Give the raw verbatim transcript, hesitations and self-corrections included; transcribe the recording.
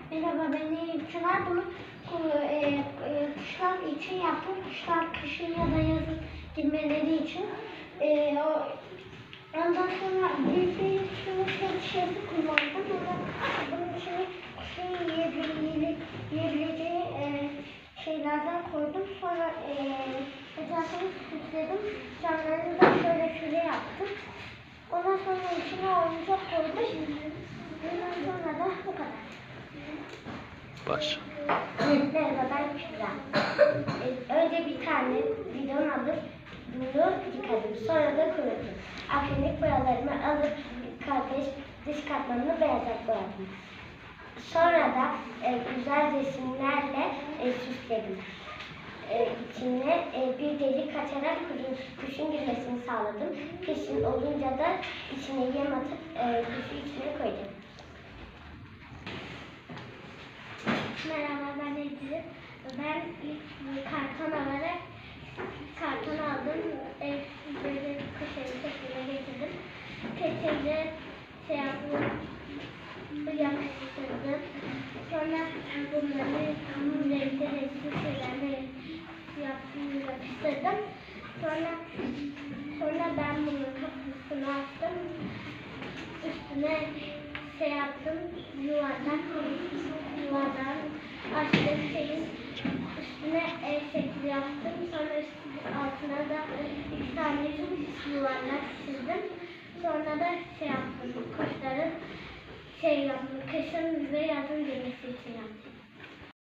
Merhaba, ben Elif Çınar. Bunu e, e, kuşlar için yaptım. Kuşlar kışın ya da yazın girmeleri için. E, o, ondan sonra bir bir sürü şey şişesi kullandım. Ama bunun içine kuşun yiyebileceği, yiyebileceği e, şeylerden koydum. Sonra e, etrafını süsledim. Camlarını da şöyle şöyle yaptım. Ondan sonra içine oyuncak koydum. Ondan sonra da bu kadar. Baş. Merhaba, ben Kübra. Önce bir tane bidon alıp bunu yıkadım. Sonra da kuruttum. Akrilik boyalarımı alıp kardeş dış katmanını beyaza boyadım. Sonra da e, güzel resimlerle e, süsledim. E, içine e, bir delik açarak kuşun, kuşun girmesini sağladım. Kışın olunca da içine yem atıp e, kuşu içine koydum. Merhaba, ben Ece. Ben ilk karton alarak karton aldım. Ev böyle kuş evi şekline getirdim. Keçeyle şey yaptım, yapıştırdım. Sonra bunları bunun renkli renkli şeylerle yaptım, yapıştırdım. Sonra sonra ben bunun kapısını açtım. Üstüne şey yaptım, yuvarlak yuvarlak açtım şeyin üstüne el şekli yaptım. Sonra üstüne, altına da iki tane yuvarlak çizdim. Sonra da şey yaptım, kuşların şey yaptım, kışın ve yazın girmesi için yaptım.